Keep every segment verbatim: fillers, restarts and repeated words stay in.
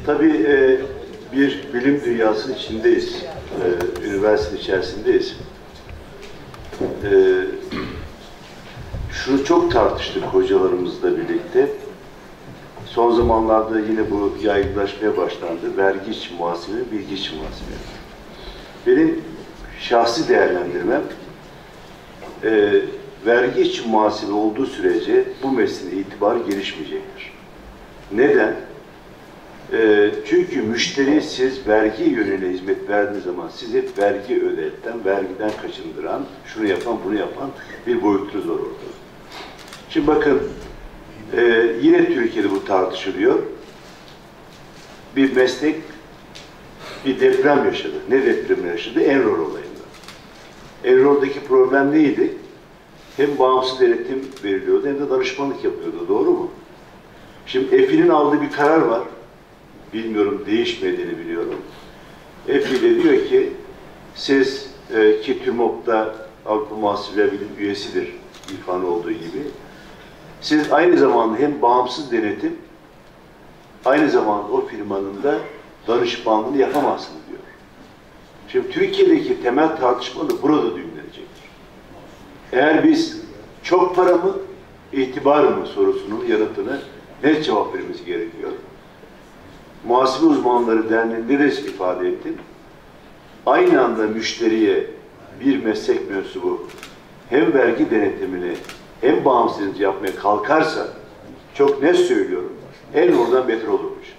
Tabii e, bir bilim dünyası içindeyiz. E, üniversite içerisindeyiz. E, şunu çok tartıştık hocalarımızla birlikte. Son zamanlarda yine bu yaygınlaşmaya başlandı. Vergi içi muhasebe, bilgi içi muhasebe. Benim şahsi değerlendirmem, e, vergi içi muhasebe olduğu sürece bu mesleğin itibarı gelişmeyecektir. Neden? E, çünkü müşteri siz vergi yönüyle hizmet verdiğiniz zaman sizi vergi ödetten, vergiden kaçındıran, şunu yapan, bunu yapan bir boyutunuz var orada. Şimdi bakın, e, yine Türkiye'de bu tartışılıyor. Bir meslek bir deprem yaşadı. Ne depremi yaşadı? Enrol olayında. Enrol'daki problem neydi? Hem bağımsız denetim veriliyordu hem de danışmanlık yapıyordu. Doğru mu? Şimdi E F İ'nin aldığı bir karar var. Bilmiyorum, değişmediğini biliyorum. E F İ de diyor ki siz e, ki TÜRMOP'ta Avrupa Muhasebe Bilim üyesidir ifade olduğu gibi. Siz aynı zamanda hem bağımsız denetim aynı zamanda o firmanın da danışmanlığını yapamazsınız diyor. Şimdi Türkiye'deki temel tartışma da burada düğümlenecektir. Eğer biz çok para mı, itibar mı sorusunun yanıtını net cevap vermemiz gerekiyor. Muhasebe Uzmanları Derneği'nde de ifade ettim. Aynı anda müşteriye bir meslek mensubu hem vergi denetimini hem bağımsızlık yapmaya kalkarsa, çok net söylüyorum, en oradan beter olurmuş.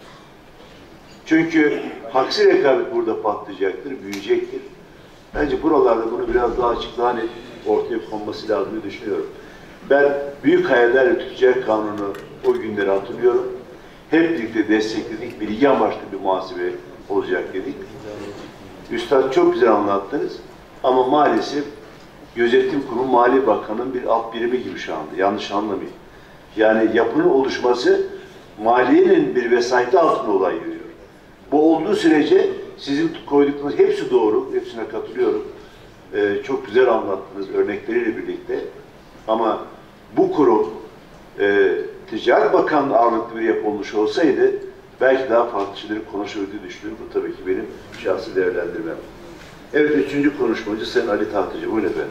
Çünkü haksız rekabet burada patlayacaktır, büyüyecektir. Bence buralarda bunu biraz daha açık, daha net ortaya konması lazım diye düşünüyorum. Ben büyük hayallerle tüccar kanunu o günleri hatırlıyorum. Hep birlikte destekledik, bilgi amaçlı bir muhasebe olacak dedik. Üstad çok güzel anlattınız ama maalesef Gözetim Kurumu Mali Bakanı'nın bir alt birimi gibi şu anda, yanlış anlamayın. Yani yapının oluşması maliyenin bir vesayeti altında olay görüyor. Bu olduğu sürece sizin koyduklarınız hepsi doğru, hepsine katılıyorum. Ee, çok güzel anlattınız örnekleriyle birlikte. Ama bu kurum e, Ticaret Bakanlığı ağırlıklı bir yapı olmuş olsaydı belki daha farklı şeyleri konuşurdu düşünüyorum. Bu tabii ki benim şahsi değerlendirmem. Evet, üçüncü konuşmacı Sayın Ali Tahtıcı. Buyurun efendim.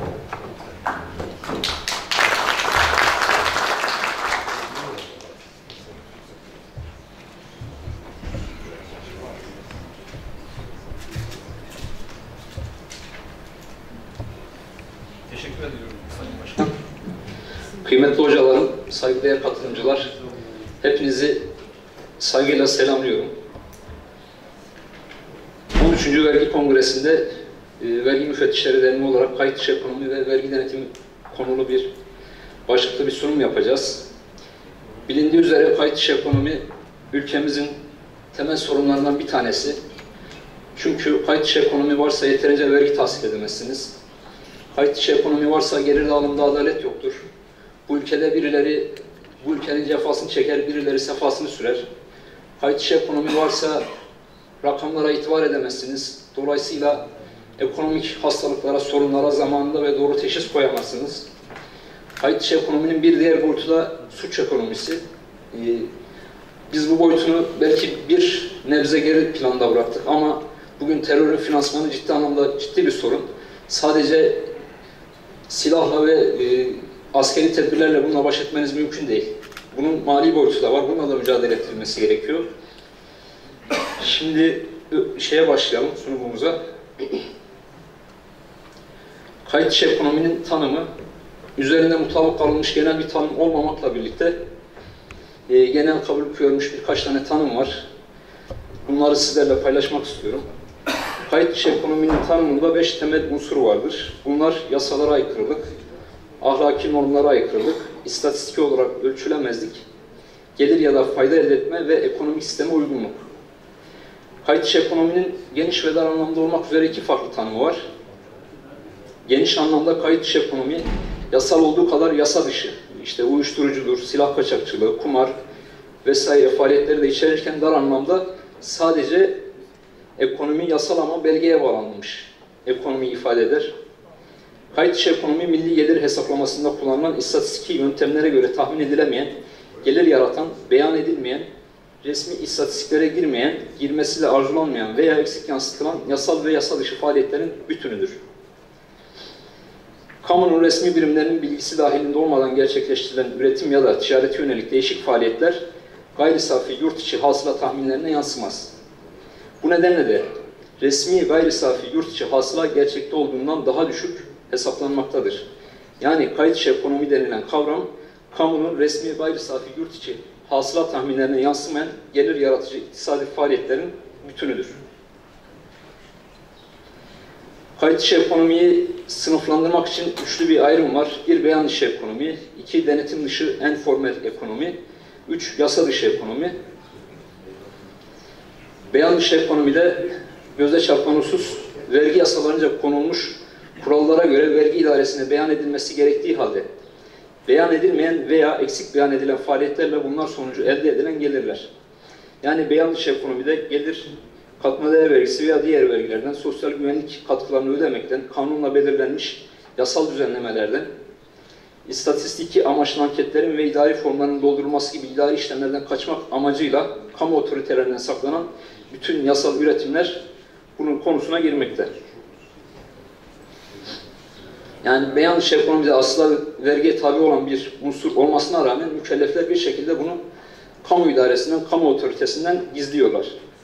Teşekkür ediyorum Sayın Başkan. Kıymetli hocalarım, saygıdeğer katılımcılar, hepinizi saygıyla selamlıyorum. on üçüncü Vergi Kongresi'nde e, Vergi Müfettişleri Derneği olarak kayıt dışı ekonomi ve vergi denetimi konulu bir başlıklı bir sunum yapacağız. Bilindiği üzere kayıt dışı ekonomi ülkemizin temel sorunlarından bir tanesi. Çünkü kayıt dışı ekonomi varsa yeterince vergi tahsil edemezsiniz. Kayıt dışı ekonomi varsa gelir dağılımında adalet yoktur. Bu ülkede birileri bu ülkenin cefasını çeker, birileri sefasını sürer. Kayıt dışı ekonomi varsa rakamlara itibar edemezsiniz. Dolayısıyla ekonomik hastalıklara, sorunlara zamanında ve doğru teşhis koyamazsınız. Kayıt dışı ekonominin bir diğer boyutu da suç ekonomisi. Ee, biz bu boyutunu belki bir nebze geri planda bıraktık ama bugün terörün finansmanı ciddi anlamda ciddi bir sorun. Sadece silahla ve e, askeri tedbirlerle bununla baş etmeniz mümkün değil. Bunun mali boyutu da var. Bununla da mücadele ettirilmesi gerekiyor. Şimdi şeye başlayalım, sunumumuza. Kayıt dışı ekonominin tanımı, üzerinde mutabık kalınmış genel bir tanım olmamakla birlikte e, genel kabul görmüş birkaç tane tanım var. Bunları sizlerle paylaşmak istiyorum. Kayıt dışı ekonominin tanımında beş temel unsur vardır. Bunlar yasalara aykırılık, ahlaki normlara aykırılık, istatistiki olarak ölçülemezlik, gelir ya da fayda elde etme ve ekonomik sisteme uygunluk. Kayıt dışı ekonominin geniş ve dar anlamda olmak üzere iki farklı tanımı var. Geniş anlamda kayıt dışı ekonomi, yasal olduğu kadar yasa dışı, işte uyuşturucudur, silah kaçakçılığı, kumar vesaire faaliyetleri de içerirken dar anlamda sadece ekonomi yasal ama belgeye bağlanmış ekonomiyi ifade eder. Kayıt dışı ekonomi, milli gelir hesaplamasında kullanılan istatistiki yöntemlere göre tahmin edilemeyen, gelir yaratan, beyan edilmeyen, resmi istatistiklere girmeyen, girmesiyle arzulanmayan veya eksik yansıtılan yasal ve yasa dışı faaliyetlerin bütünüdür. Kamunun resmi birimlerinin bilgisi dahilinde olmadan gerçekleştirilen üretim ya da ticarete yönelik değişik faaliyetler gayri safi yurt içi hasıla tahminlerine yansımaz. Bu nedenle de resmi gayri safi yurt içi hasıla gerçekte olduğundan daha düşük hesaplanmaktadır. Yani kayıt dışı ekonomi denilen kavram, kamunun resmi gayri safi yurt içi hasıla tahminlerine yansımayan gelir yaratıcı iktisadi faaliyetlerin bütünüdür. Kayıt dışı ekonomiyi sınıflandırmak için üçlü bir ayrım var. Bir, beyan dışı ekonomi, iki, denetim dışı enformel ekonomi, üç, yasa dışı ekonomi. Beyan dışı ekonomide göze çarpan husus, vergi yasalarınca konulmuş kurallara göre vergi idaresine beyan edilmesi gerektiği halde, beyan edilmeyen veya eksik beyan edilen faaliyetlerle bunlar sonucu elde edilen gelirler. Yani beyan dışı ekonomide gelir, katma değer vergisi veya diğer vergilerden, sosyal güvenlik katkılarını ödemekten, kanunla belirlenmiş yasal düzenlemelerden, istatistiki amaçlı anketlerin ve idari formların doldurulması gibi idari işlemlerden kaçmak amacıyla kamu otoritelerinden saklanan bütün yasal üretimler bunun konusuna girmekte. Yani beyan dışı ekonomide asla vergiye tabi olan bir unsur olmasına rağmen mükellefler bir şekilde bunu kamu idaresinden, kamu otoritesinden gizliyorlar.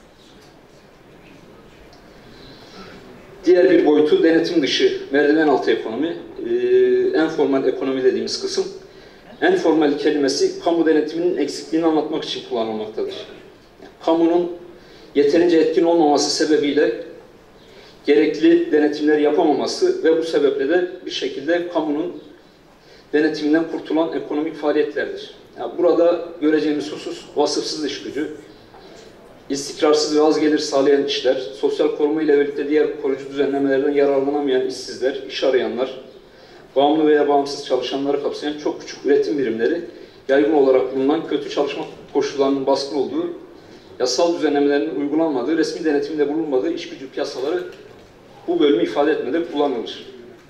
Diğer bir boyutu denetim dışı, merdiven altı ekonomi, e, enformal ekonomi dediğimiz kısım. Enformal kelimesi kamu denetiminin eksikliğini anlatmak için kullanılmaktadır. Yani, kamunun yeterince etkin olmaması sebebiyle gerekli denetimleri yapamaması ve bu sebeple de bir şekilde kamunun denetiminden kurtulan ekonomik faaliyetlerdir. Yani burada göreceğimiz husus vasıfsız iş gücü, istikrarsız ve az gelir sağlayan işler, sosyal koruma ile birlikte diğer koruyucu düzenlemelerden yararlanamayan işsizler, iş arayanlar, bağımlı veya bağımsız çalışanları kapsayan çok küçük üretim birimleri, yaygın olarak bulunan kötü çalışma koşullarının baskın olduğu, yasal düzenlemelerin uygulanmadığı, resmi denetimde bulunmadığı iş gücü piyasaları bu bölümü ifade etmede kullanılır.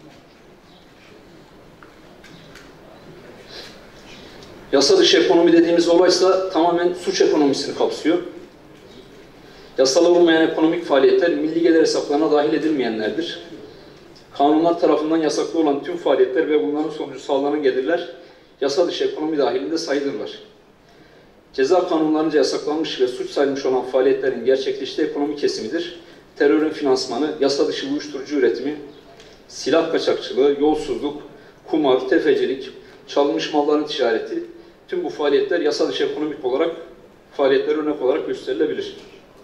Yasa dışı ekonomi dediğimiz olaysa tamamen suç ekonomisini kapsıyor. Yasal olmayan ekonomik faaliyetler milli gelir hesaplarına dahil edilmeyenlerdir. Kanunlar tarafından yasaklı olan tüm faaliyetler ve bunların sonucu sağlanan gelirler yasa dışı ekonomi dahilinde sayılırlar. Ceza kanunlarınca yasaklanmış ve suç sayılmış olan faaliyetlerin gerçekleştiği ekonomi kesimidir. Terörün finansmanı, yasa dışı uyuşturucu üretimi, silah kaçakçılığı, yolsuzluk, kumar, tefecilik, çalınmış malların ticareti, tüm bu faaliyetler yasa dışı ekonomik olarak faaliyetler örnek olarak gösterilebilir.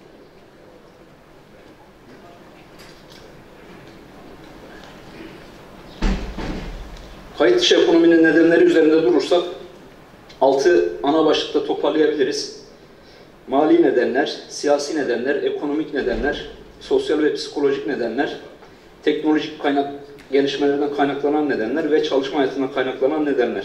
Kayıt dışı ekonominin nedenleri üzerinde durursak, altı ana başlıkta toparlayabiliriz. Mali nedenler, siyasi nedenler, ekonomik nedenler, sosyal ve psikolojik nedenler, teknolojik kaynak gelişmelerden kaynaklanan nedenler ve çalışma hayatından kaynaklanan nedenler.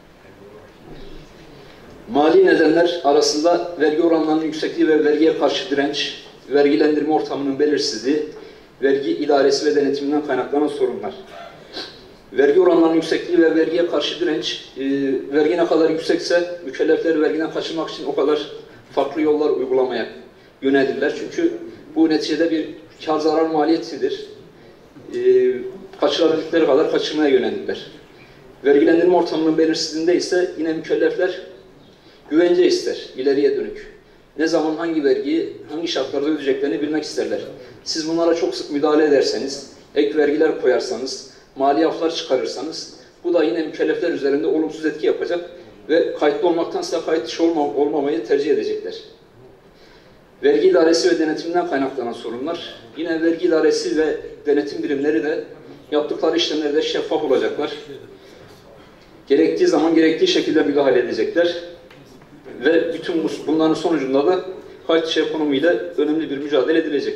Mali nedenler arasında vergi oranlarının yüksekliği ve vergiye karşı direnç, vergilendirme ortamının belirsizliği, vergi idaresi ve denetiminden kaynaklanan sorunlar. Vergi oranlarının yüksekliği ve vergiye karşı direnç, e, vergi ne kadar yüksekse mükellefler vergiden kaçınmak için o kadar farklı yollar uygulamaya yönelirler. Çünkü bu neticede bir kar zarar maliyetidir. E, kaçırabildikleri kadar kaçırmaya yönelirler. Vergilendirme ortamının belirsizliğinde ise yine mükellefler güvence ister, ileriye dönük. Ne zaman hangi vergiyi, hangi şartlarda ödeyeceklerini bilmek isterler. Siz bunlara çok sık müdahale ederseniz, ek vergiler koyarsanız, mali aflar çıkarırsanız, bu da yine mükellefler üzerinde olumsuz etki yapacak ve kayıtlı olmaktansa kayıt dışı olma, olmamayı tercih edecekler. Vergi idaresi ve denetiminden kaynaklanan sorunlar, yine vergi idaresi ve denetim birimleri de yaptıkları işlemlerde şeffaf olacaklar. Gerektiği zaman gerektiği şekilde müdahale edecekler. Ve bütün bunların sonucunda da kayıt dışı ekonomiyle önemli bir mücadele edilecek.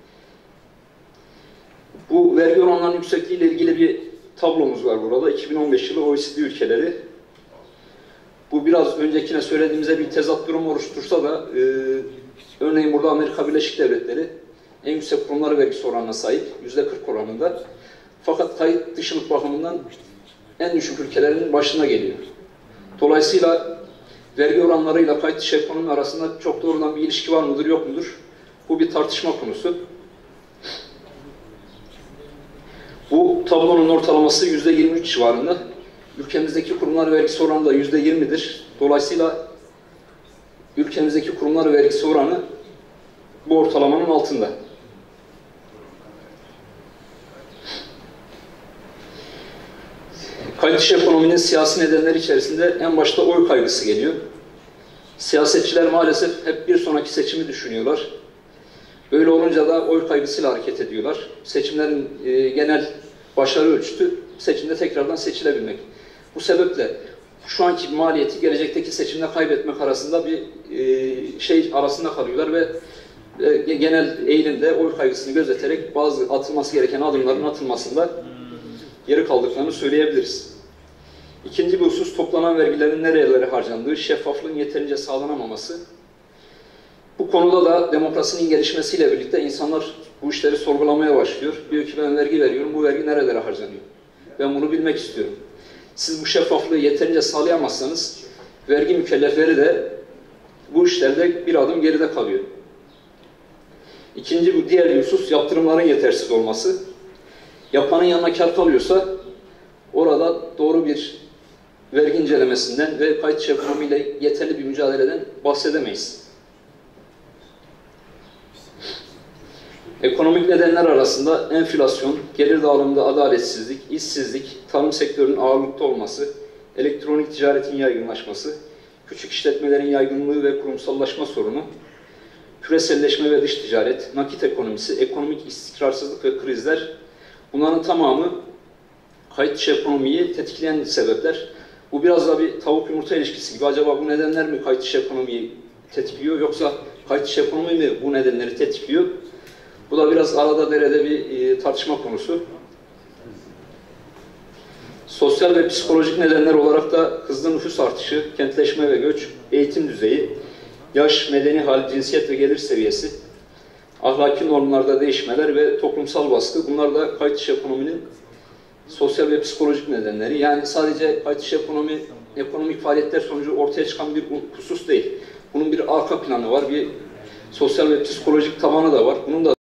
Bu vergi oranlarının yüksekliği ile ilgili bir tablomuz var burada. iki bin on beş yılı O E C D ülkeleri. Bu biraz öncekine söylediğimize bir tezat durum oluştursa da e, örneğin burada Amerika Birleşik Devletleri en yüksek kurumlar vergisi oranına sahip. yüzde kırk oranında. Fakat kayıt dışılık bakımından en düşük ülkelerin başına geliyor. Dolayısıyla vergi oranlarıyla kayıt dışı ekonomi arasında çok doğrudan bir ilişki var mıdır, yok mudur? Bu bir tartışma konusu. Bu tablonun ortalaması yüzde yirmi üç civarında. Ülkemizdeki kurumlar vergisi oranı da yüzde yirmidir. Dolayısıyla ülkemizdeki kurumlar vergisi oranı bu ortalamanın altında. Kayıt dışı ekonominin siyasi nedenleri içerisinde en başta oy kaygısı geliyor. Siyasetçiler maalesef hep bir sonraki seçimi düşünüyorlar. Böyle olunca da oy kaygısıyla hareket ediyorlar. Seçimlerin e, genel başarı ölçütü seçimde tekrardan seçilebilmek. Bu sebeple şu anki maliyeti gelecekteki seçimde kaybetmek arasında bir e, şey arasında kalıyorlar ve e, genel eğilimde oy kaygısını gözeterek bazı atılması gereken adımların atılmasında geri kaldıklarını söyleyebiliriz. İkinci bir husus, toplanan vergilerin nerelere harcandığı, şeffaflığın yeterince sağlanamaması. Bu konuda da demokrasinin gelişmesiyle birlikte insanlar bu işleri sorgulamaya başlıyor. Diyor ki ben vergi veriyorum, bu vergi nerelere harcanıyor? Ben bunu bilmek istiyorum. Siz bu şeffaflığı yeterince sağlayamazsanız vergi mükellefleri de bu işlerde bir adım geride kalıyor. İkinci bu diğer bir husus, yaptırımların yetersiz olması. Yapanın yanına kar kalıyorsa orada doğru bir vergi incelemesinden ve kayıt dışı ekonomiyle yeterli bir mücadeleden bahsedemeyiz. Ekonomik nedenler arasında enflasyon, gelir dağılımında adaletsizlik, işsizlik, tarım sektörünün ağırlıkta olması, elektronik ticaretin yaygınlaşması, küçük işletmelerin yaygınlığı ve kurumsallaşma sorunu, küreselleşme ve dış ticaret, nakit ekonomisi, ekonomik istikrarsızlık ve krizler, bunların tamamı kayıt dışı ekonomiyi tetikleyen sebepler. Bu biraz da bir tavuk yumurta ilişkisi gibi. Acaba bu nedenler mi kayıt dışı ekonomiyi tetikliyor, yoksa kayıt dışı ekonomi mi bu nedenleri tetikliyor? Bu da biraz arada derede bir e, tartışma konusu. Sosyal ve psikolojik nedenler olarak da hızlı nüfus artışı, kentleşme ve göç, eğitim düzeyi, yaş, medeni hal, cinsiyet ve gelir seviyesi, ahlaki normlarda değişmeler ve toplumsal baskı, bunlar da kayıt dışı ekonominin sosyal ve psikolojik nedenleri. Yani sadece kayıt dışı ekonomi, ekonomik faaliyetler sonucu ortaya çıkan bir husus değil. Bunun bir arka planı var, bir sosyal ve psikolojik tabanı da var. Bunun da